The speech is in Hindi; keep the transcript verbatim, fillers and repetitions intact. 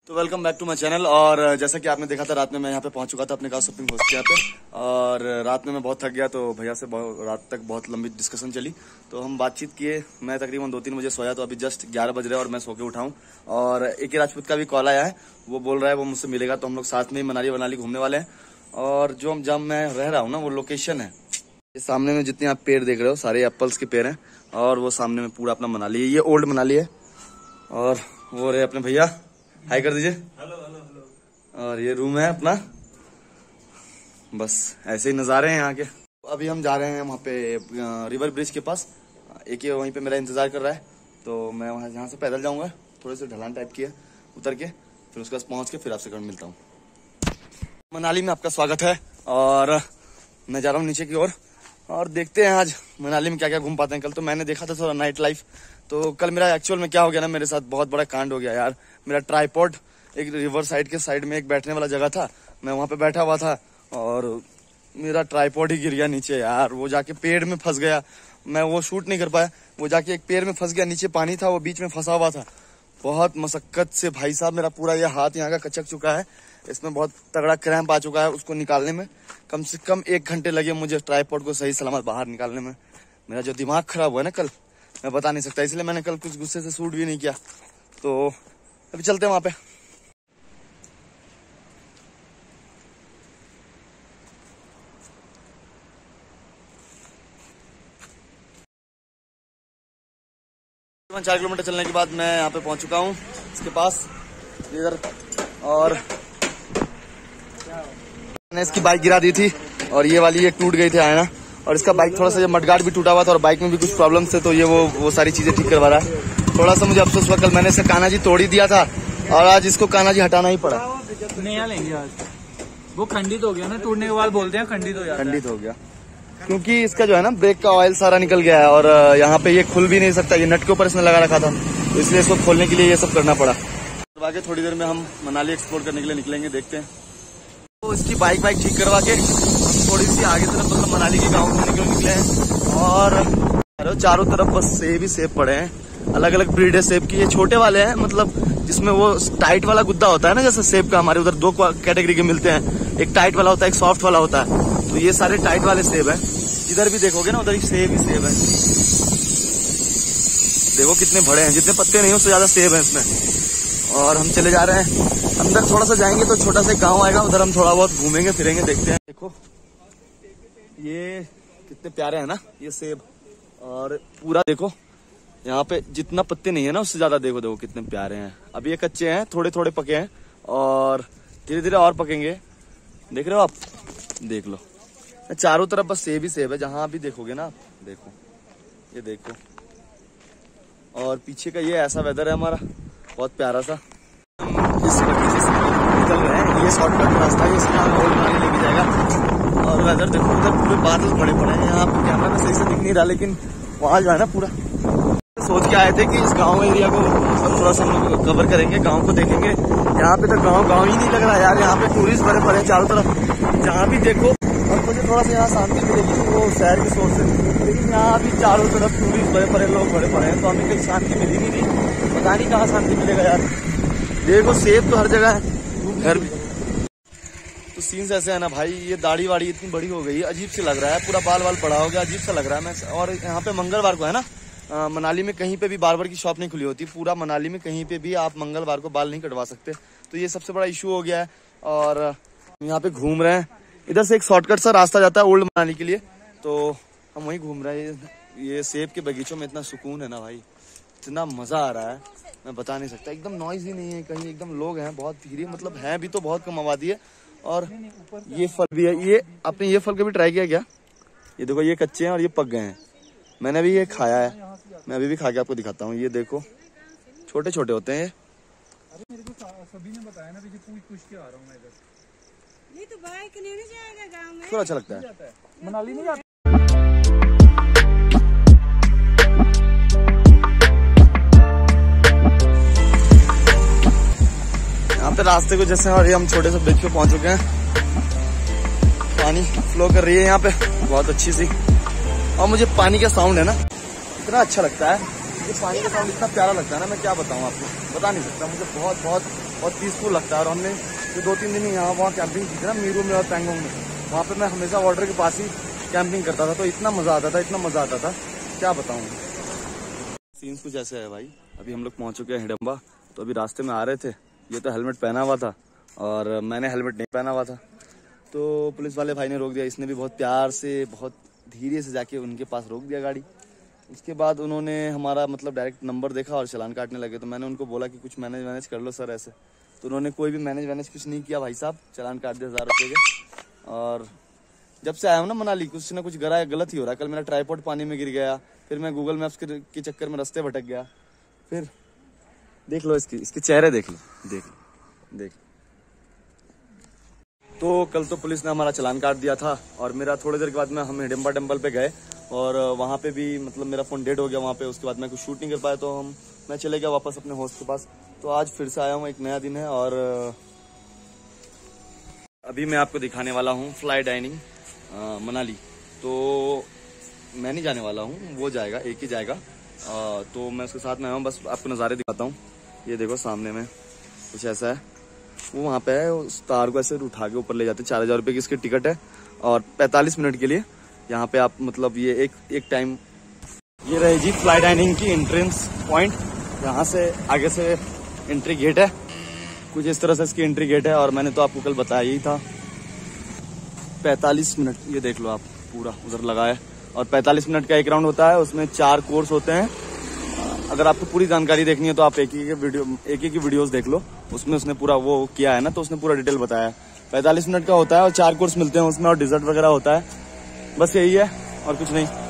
तो welcome back to my channel. और जैसा कि आपने देखा था, रात में मैं यहाँ पे पहुंच चुका था अपने कार शॉपिंग होस्ट के यहाँ पे। और रात में मैं बहुत थक गया, तो भैया से रात तक बहुत लंबी डिस्कशन चली, तो हम बातचीत किए। मैं तकरीबन दो तीन बजे सोया, तो अभी जस्ट ग्यारह बज रहे हैं और मैं सो के उठाऊँ। और एक राजपूत का भी कॉल आया है, वो बोल रहा है वो मुझसे मिलेगा, तो हम लोग साथ में मनाली वनाली घूमने वाले हैं। और जो हम जब मैं रह रहा हूँ ना, वो लोकेशन है ये सामने में, जितने आप पेड़ देख रहे हो सारे एप्पल्स के पेड़ हैं। और वो सामने में पूरा अपना मनाली है, ये ओल्ड मनाली है। और वो रहे अपने भैया, हाई कर दीजिए। Hello hello hello. और ये रूम है अपना, बस ऐसे ही नज़ारे हैं यहाँ के। अभी हम जा रहे हैं वहाँ पे रिवर ब्रिज के पास, एक ये वहीं पे मेरा इंतजार कर रहा है, तो मैं वहाँ यहाँ से पैदल जाऊँगा। थोड़े से ढलान टाइप की है, उतर के फिर उसके पास पहुँच के फिर आपसे कल मिलता हूँ। मनाली में आपका स्वागत है, और मैं जा रहा हूँ नीचे की ओर, और देखते हैं आज मनाली में क्या क्या घूम पाते हैं। कल तो मैंने देखा था थोड़ा नाइट लाइफ, तो कल मेरा एक्चुअल में क्या हो गया ना, मेरे साथ बहुत बड़ा कांड हो गया यार। मेरा ट्राइपॉड एक रिवर साइड के साइड में एक बैठने वाला जगह था, मैं वहां पे बैठा हुआ था और मेरा ट्राइपॉड ही गिर गया नीचे यार। वो जाके पेड़ में फंस गया, मैं वो शूट नहीं कर पाया। वो जाके एक पेड़ में फंस गया, नीचे पानी था, वो बीच में फंसा हुआ था। बहुत मशक्कत से भाई साहब मेरा पूरा ये हाथ यहाँ का कचक चुका है, इसमें बहुत तगड़ा क्रैम्प आ चुका है। उसको निकालने में कम से कम एक घंटे लगे मुझे, ट्राइपॉड को सही सलामत बाहर निकालने में। मेरा जो दिमाग खराब हुआ ना कल, मैं बता नहीं सकता, इसलिए मैंने कल कुछ गुस्से से शूट भी नहीं किया। तो अभी चलते हैं वहां पे। चार किलोमीटर चलने के बाद मैं यहाँ पे पहुंच चुका हूँ इसके पास इधर। और मैंने इसकी बाइक गिरा दी थी, और ये वाली एक टूट गई थी आयना, और इसका बाइक थोड़ा सा मडगार्ड भी टूटा हुआ था, और बाइक में भी कुछ प्रॉब्लम थे, तो ये वो वो सारी चीजें ठीक करवा रहा है। थोड़ा सा मुझे अफसोस हुआ, कल मैंने इसे कान्हा जी तोड़ ही दिया था, और आज इसको कान्हा जी हटाना ही पड़ा। नया लेंगे आज, वो खंडित हो गया ना, टूटने के बाद बोलते हैं खंडित हो जाता है। खंडित हो गया क्योंकि इसका जो है ना ब्रेक का ऑयल सारा निकल गया है, और यहाँ पे ये खुल भी नहीं सकता, ये नट के ऊपर इसने लगा रखा था, तो इसलिए इसको खोलने के लिए ये सब करना पड़ा। आगे थोड़ी देर में हम मनाली एक्सप्लोर करने के लिए निकलेंगे, देखते हैं। तो इसकी बाइक बाइक ठीक करवा के हम थोड़ी सी आगे तरफ मतलब मनाली के गाँव घूमने के लिए निकले हैं। और चारों तरफ बस सेब ही सेब पड़े हैं, अलग अलग ब्रीड है सेब की। ये छोटे वाले हैं, मतलब जिसमें वो टाइट वाला गुद्दा होता है ना, जैसे सेब का हमारे उधर दो कैटेगरी के मिलते हैं, एक टाइट वाला होता है, एक सॉफ्ट वाला होता है। तो ये सारे टाइट वाले सेब हैं, इधर भी देखोगे ना उधर ही सेब ही सेब है। देखो कितने बड़े हैं, जितने पत्ते नहीं उससे ज्यादा सेब है इसमें। और हम चले जा रहे हैं अंदर, थोड़ा सा जाएंगे तो छोटा सा गांव आएगा, उधर हम थोड़ा बहुत घूमेंगे फिरेंगे, देखते हैं। देखो ये कितने प्यारे हैं ना ये सेब, और पूरा देखो यहाँ पे जितना पत्ते नहीं है ना उससे ज्यादा देखो देखो कितने प्यारे हैं। अभी ये कच्चे हैं, थोड़े थोड़े पके हैं, और धीरे धीरे और पकेंगे। देख रहे हो आप, देख लो चारों तरफ बस सेब ही सेब है, जहां भी देखोगे ना आप। देखो ये देखो, और पीछे का ये ऐसा वेदर है हमारा बहुत प्यारा सा। इस बगीचे से निकल रहे हैं, ये शॉर्टकट रास्ता है, इसमें हम रोड पानी लेके जाएगा। और वेदर देखो, उधर पूरे बादल पड़े पड़े हैं, यहाँ पे कैमरा में सही से दिख नहीं रहा, लेकिन वहां जो है ना पूरा सोच के आए थे कि इस गांव एरिया को सब थोड़ा सा हम लोग कवर करेंगे, गांव को देखेंगे। यहाँ पे तो गांव गांव ही नहीं लग रहा यार, यहाँ पे टूरिस्ट भरे पड़े चारों तरफ, जहाँ भी देखो। और मुझे थोड़ा सा यहाँ शांति मिलेगी वो शहर की सोच से, लेकिन यहाँ भी चारों तरफ टूरिस्ट भरे पड़े, लोग भरे पड़े हैं, तो हमें कहीं शांति मिली भी नहीं। पता नहीं कहाँ शांति मिलेगा यार। देखो सेब तो हर जगह है, घर भी। तो सीन्स ऐसे है ना भाई, ये दाढ़ी वाड़ी इतनी बड़ी हो गई है, अजीब से लग रहा है, पूरा बाल बाल पड़ा हो गया, अजीब सा लग रहा है। मैं और यहाँ पे मंगलवार को है ना, आ, मनाली में कहीं पे भी बार्बर की शॉप नहीं खुली होती, पूरा मनाली में कहीं पे भी आप मंगलवार को बाल नहीं कटवा सकते, तो ये सबसे बड़ा इशू हो गया है। और यहाँ पे घूम रहे हैं, इधर से एक शॉर्टकट सा रास्ता जाता है ओल्ड मनाली के लिए, तो हम वहीं घूम रहे हैं। ये सेब के बगीचों में इतना सुकून है ना भाई, इतना मजा आ रहा है, मैं बता नहीं सकता। एकदम नॉइज ही नहीं है कहीं, एकदम लोग हैं बहुत धीरे, मतलब है भी तो बहुत कम आबादी है। और ये फल भी है, ये आपने ये फल कभी ट्राई किया क्या? ये देखो ये कच्चे हैं और ये पक गए हैं, मैंने अभी ये खाया है, मैं अभी भी खा के आपको दिखाता हूँ। ये देखो छोटे छोटे होते हैं ये। अरे मेरे को सभी ने बताया ना, पूछ पूछ के आ रहा हूँ मैं इधर। ये तो बाइक नहीं जाएगा गांव में, थोड़ा अच्छा लगता है, मनाली नहीं जाता। यहाँ पे रास्ते को जैसे, और हम छोटे से ब्रिज पे पहुंच चुके हैं, पानी फ्लो कर रही है यहाँ पे बहुत अच्छी सी, और मुझे पानी का साउंड है ना इतना अच्छा लगता है। ये पानी का साउंड इतना प्यारा लगता है ना, मैं क्या बताऊँ आपको, बता नहीं सकता। मुझे बहुत बहुत बहुत पीसफुल लगता है। और हमने जो दो तीन दिन यहाँ वहाँ कैंपिंग की थी ना, मीरू में और पैंगोंग में, वहाँ पे मैं हमेशा वाटर के पास ही कैंपिंग करता था, तो इतना मजा आता था, इतना मजा आता था, क्या बताऊँ। सीन्स कुछ ऐसे है भाई। अभी हम लोग पहुँच चुके हैं हिडम्बा। तो अभी रास्ते में आ रहे थे, ये तो हेलमेट पहना हुआ था और मैंने हेलमेट नहीं पहना हुआ था, तो पुलिस वाले भाई ने रोक दिया। इसने भी बहुत प्यार से, बहुत धीरे से जाके उनके पास रोक दिया गाड़ी। उसके बाद उन्होंने हमारा मतलब डायरेक्ट नंबर देखा और चालान काटने लगे। तो मैंने उनको बोला कि कुछ मैनेज मैनेज कर लो सर ऐसे, तो उन्होंने कोई भी मैनेज मैनेज कुछ नहीं किया भाई साहब, चालान काट दिया हज़ार रुपये के। और जब से आया हूँ ना मनाली, कुछ ना कुछ गरा गलत ही हो रहा है। कल मेरा ट्राइपॉड पानी में गिर गया, फिर मैं गूगल मैप्स के चक्कर में रास्ते भटक गया। फिर देख लो इसकी इसके चेहरे देख लो, देख लो देख। तो कल तो पुलिस ने हमारा चालान काट दिया था और मेरा थोड़ी देर के बाद में हम हिडम्बा टेम्पल पे गए और वहाँ पे भी मतलब मेरा फ़ोन डेड हो गया वहाँ पे। उसके बाद मैं कुछ शूट नहीं कर पाया, तो हम मैं चले गया वापस अपने होस्ट के पास। तो आज फिर से आया हूँ, एक नया दिन है और अभी मैं आपको दिखाने वाला हूँ फ्लाई डाइनिंग मनाली। तो मैं नहीं जाने वाला हूँ, वो जाएगा, एक ही जाएगा। आ, तो मैं उसके साथ में आया हूँ, बस आपको नज़ारे दिखाता हूँ। ये देखो सामने में कुछ ऐसा है, वो वहाँ पे है, उस तार को ऐसे उठा के ऊपर ले जाते हैं। चार हज़ार रुपये की इसकी टिकट है और पैंतालीस मिनट के लिए यहाँ पे आप मतलब ये एक एक टाइम। ये रहे जी फ्लाई डाइनिंग की एंट्रेंस पॉइंट। यहाँ से आगे से एंट्री गेट है, कुछ इस तरह से इसकी एंट्री गेट है। और मैंने तो आपको कल बताया ही था, पैंतालीस मिनट ये देख लो आप, पूरा उधर लगा है। और पैंतालीस मिनट का एक राउंड होता है, उसमें चार कोर्स होते हैं। अगर आपको पूरी जानकारी देखनी है तो आप एक ही के वीडियो एक ही की वीडियोस देख लो, उसमें उसने पूरा वो किया है ना, तो उसने पूरा डिटेल बताया है। पैंतालीस मिनट का होता है और चार कोर्स मिलते हैं उसमें, और डिजर्ट वगैरह होता है। बस यही है और कुछ नहीं।